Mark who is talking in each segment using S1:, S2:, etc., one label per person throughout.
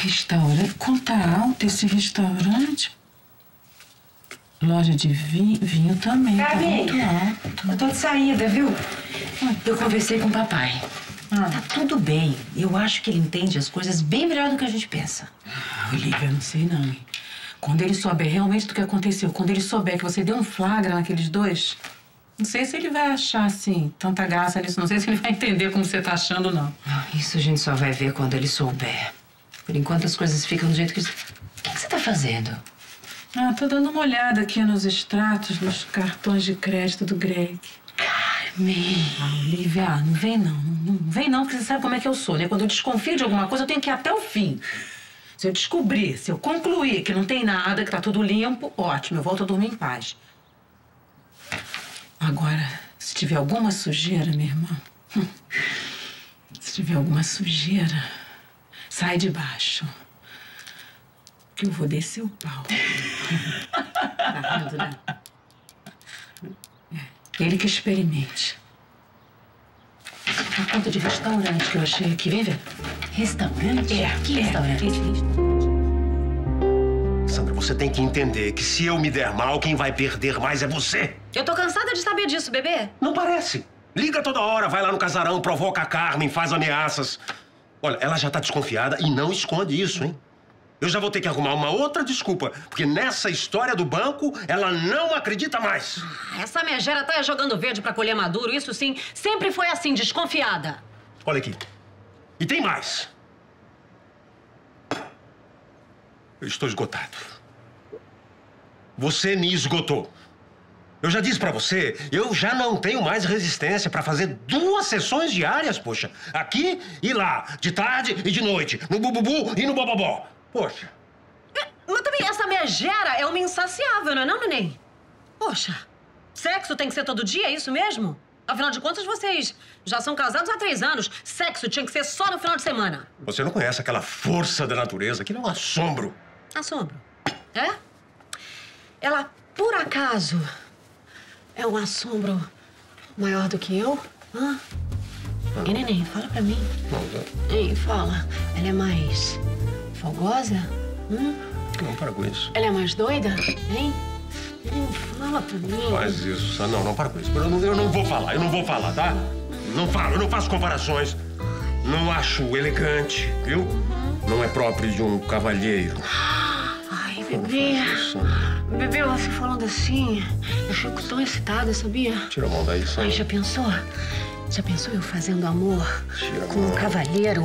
S1: Restaurante? Conta alto esse restaurante. Loja de vinho também, tá muito alto.
S2: Eu tô de saída, viu? Eu conversei com o papai. Tá tudo bem. Eu acho que ele entende as coisas bem melhor do que a gente pensa.
S1: Olivia, não sei não. Quando ele souber realmente do que aconteceu, quando ele souber que você deu um flagra naqueles dois, não sei se ele vai achar, assim, tanta graça nisso. Não sei se ele vai entender como você tá achando, não.
S2: Isso a gente só vai ver quando ele souber. Por enquanto as coisas ficam do jeito que... O que você tá fazendo?
S1: Tô dando uma olhada aqui nos extratos, nos cartões de crédito do Greg.
S2: Carmen...
S1: Olivia, não vem não. Não vem não, porque você sabe como é que eu sou, né? Quando eu desconfio de alguma coisa, eu tenho que ir até o fim. Se eu descobrir, se eu concluir que não tem nada, que tá tudo limpo, ótimo, eu volto a dormir em paz. Agora, se tiver alguma sujeira, minha irmã... Se tiver alguma sujeira, sai de baixo. Que eu vou descer o pau. Tá vendo, né? Ele que experimente. A conta de restaurante que eu achei aqui, vem ver.
S2: Restaurante? Que restaurante?
S1: Esse restaurante.
S3: Sandra, você tem que entender que se eu me der mal, quem vai perder mais é você.
S4: Eu tô cansada de saber disso, bebê.
S3: Não parece. Liga toda hora, vai lá no casarão, provoca a Carmen, faz ameaças. Olha, ela já tá desconfiada e não esconde isso, hein? Eu já vou ter que arrumar uma outra desculpa, porque nessa história do banco, ela não acredita mais.
S4: Essa megera tá jogando verde pra colher maduro, isso sim. Sempre foi assim, desconfiada.
S3: Olha aqui. E tem mais. Eu estou esgotado. Você me esgotou. Eu já disse pra você, eu já não tenho mais resistência pra fazer 2 sessões diárias, poxa. Aqui e lá, de tarde e de noite, no bububu e no bobobó. Poxa.
S4: Mas também essa megera é uma insaciável, não é não, neném? Poxa, sexo tem que ser todo dia, é isso mesmo? Afinal de contas, vocês já são casados há 3 anos. Sexo tinha que ser só no final de semana.
S3: Você não conhece aquela força da natureza, aquilo é um assombro.
S4: Assombro. É? Ela, por acaso, é um assombro maior do que eu? Hã? Ei, neném, fala pra mim. Ei, fala. Ela é mais fogosa?
S3: Não, para com isso.
S4: Ela é mais doida? Hein? Fala pra mim.
S3: Faz isso, Sandra. Não, para com isso. Eu não vou falar, tá? Não falo, eu não faço comparações. Não acho elegante, viu? Não é próprio de um cavalheiro.
S4: Ai, bebê. Bebê, você falando assim, eu fico tão excitada, sabia?
S3: Tira a mão daí, Sandra.
S4: Ai, já pensou? Já pensou eu fazendo amor com um cavalheiro?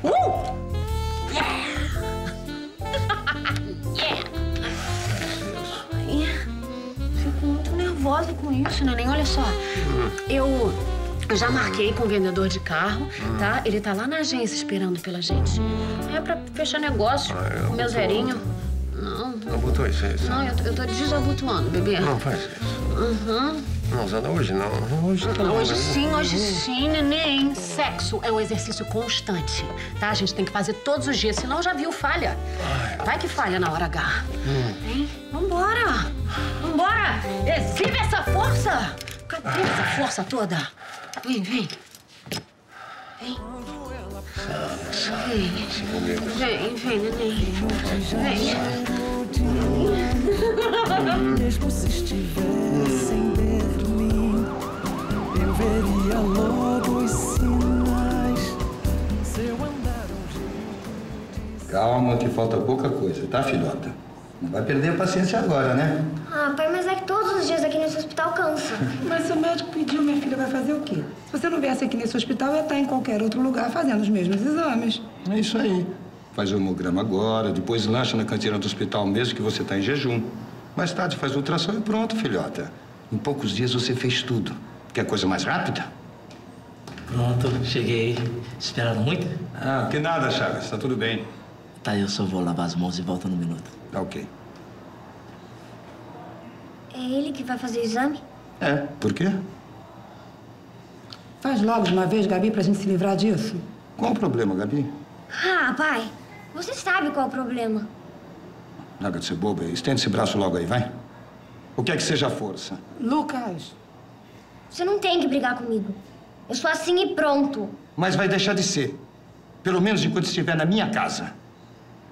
S4: Fico muito nervosa com isso, neném. Olha só, eu já marquei com o vendedor de carro, tá? Ele tá lá na agência esperando pela gente. É pra fechar negócio com o meu zerinho.
S3: Não botou isso aí,
S4: Não, eu tô desabotoando, bebê.
S3: Não faz isso. Não, Sandra, hoje não.
S4: Hoje sim, neném. Sexo é um exercício constante, tá? A gente tem que fazer todos os dias, senão já viu falha. Vai que falha na hora H. Hein? Vambora! Vambora! Exibe essa força! Cadê essa força toda? Vem, vem. Vem. Vem, neném. Vem.
S5: Mesmo se estivessem dentro de mim, eu veria logo os sinais. Se eu andar
S6: Calma, que falta pouca coisa, tá, filhota? Não vai perder a paciência agora, né?
S7: Ah, pai, mas é que todos os dias aqui nesse hospital cansa.
S8: Mas se o médico pediu, minha filha vai fazer o quê? Se você não viesse aqui nesse hospital, ia estar em qualquer outro lugar fazendo os mesmos exames.
S6: É isso aí. Faz o hemograma agora, depois lancha na cantina do hospital mesmo que você tá em jejum. Mais tarde faz ultrassom e pronto, filhota. Em poucos dias você fez tudo. Quer coisa mais rápida?
S9: Pronto, cheguei. Esperaram muito?
S6: Ah, que nada, Chagas. Tá tudo bem.
S9: Tá, eu só vou lavar as mãos e volto no minuto.
S6: Tá ok.
S7: É ele que vai fazer o exame?
S6: É, por quê?
S8: Faz logo de uma vez, Gabi, pra gente se livrar disso.
S6: Qual o problema, Gabi?
S7: Ah, pai, você sabe qual é o problema.
S6: Larga de ser boba. Estende esse braço logo aí, vai. O que é que seja força?
S8: Lucas.
S7: Você não tem que brigar comigo. Eu sou assim e pronto.
S6: Mas vai deixar de ser. Pelo menos enquanto estiver na minha casa.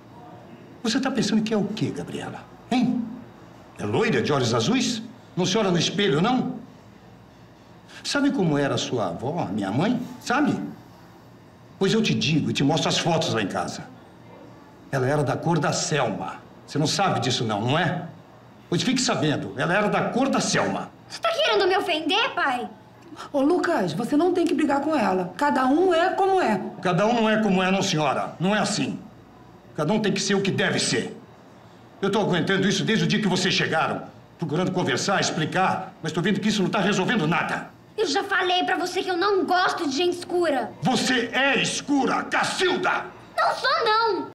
S6: Você tá pensando que é o quê, Gabriela? Hein? É loira, de olhos azuis? Não se olha no espelho, não? Sabe como era a sua avó, a minha mãe? Sabe? Pois eu te digo e te mostro as fotos lá em casa. Ela era da cor da Selma. Você não sabe disso não é? Pois fique sabendo, ela era da cor da Selma.
S7: Você tá querendo me ofender, pai?
S8: Ô, Lucas, você não tem que brigar com ela. Cada um é como é.
S6: Cada um não é como é, não, senhora. Não é assim. Cada um tem que ser o que deve ser. Eu tô aguentando isso desde o dia que vocês chegaram. Procurando conversar, explicar, mas tô vendo que isso não tá resolvendo nada.
S7: Eu já falei pra você que eu não gosto de gente escura.
S6: Você é escura, Cacilda!
S7: Não sou, não!